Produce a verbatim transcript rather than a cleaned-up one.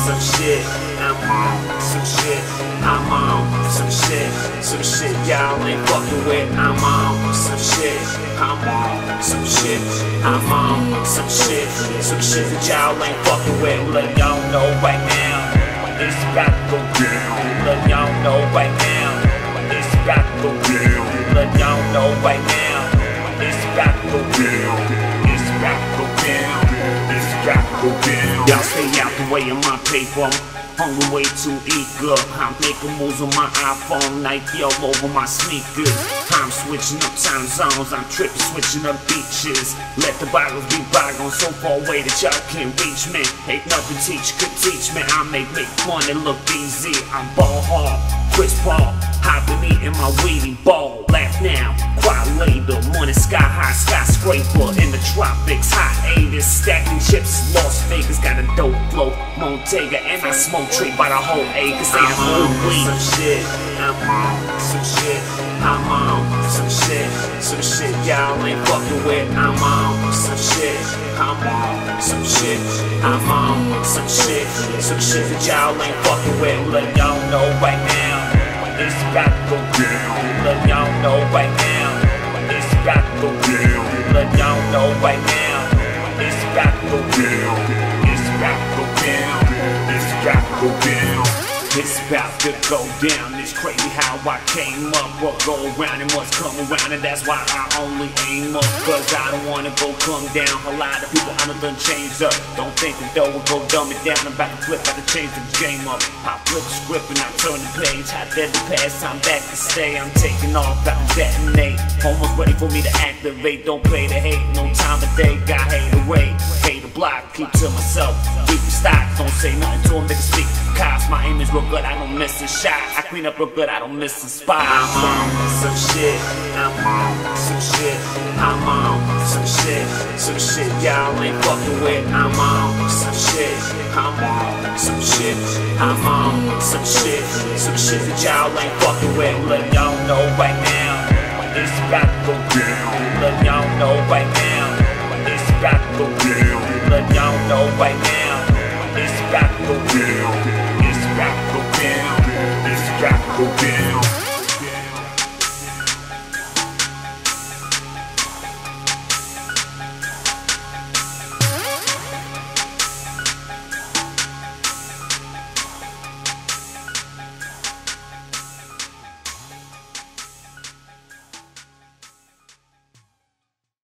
some shit. I'm on some shit. I'm on some shit. Some shit y'all ain't fucking with. I'm on some shit. I'm on some shit. I'm on some shit. Some shit that y'all ain't fucking with. Let y'all know right now. It's about to go down. Let y'all know right now. It's about to go down. Let y'all know right now. It's about to go down. It's about to go down. It's about to go down. Y'all stay out the way of my paper. I'm hungry way too eager. I'm making moves on my iPhone, Nike all over my sneakers. I'm switching up time zones. I'm tripping, switching up beaches. Let the bygones be bygones, so far away that y'all can't reach me. Ain't nothing teach could teach me. I make make money look easy. I'm ball hard, Chris Paul. I've been eating my weedy ball. Laugh now, cry later. Money sky high, skyscraper in the tropics. Hot eighties, stacking chips. Las Vegas got a dope flow. Montega and I smoke tree by the whole acres. They have whole weed. Some shit. I'm on some shit. I'm on some shit. Some shit y'all ain't fucking with. I'm on some shit. I'm on some shit. I'm on some shit. Some shit that y'all ain't fucking with. Let y'all know right now. It's about to go down. Let y'all know right now. It's about to go down. Let y'all know right now. It's about to go down. It's about to go down. It's about to go down. It's about to go down. It's crazy how I came up. What go around and what's come around, and that's why I only aim up. Cause I don't wanna go come down. A lot of people I done changed up. Don't think that though we'll go dumb it down. I'm about to flip, about to change the game up. I flip the script and I turn the page. I did the past, I'm back to stay. I'm taking off, I don't detonate. Almost ready for me to activate. Don't play the hate, no time of day. Got hate away, hate the block, keep to myself. Keep the stocks, don't say nothing to them, niggas speak. Cops, my aim is real good, I don't miss a shot. I clean up real good, I don't miss a spot. I'm on some shit. I'm on some shit. I'm on some shit. Some shit y'all ain't fucking with. I'm on some shit. I'm on some shit. I'm on some shit. Some shit that y'all ain't fucking with. Let y'all know right now. It's about to go down. Let y'all know right now. It's about to go down. Let y'all know right now. It's about to go down.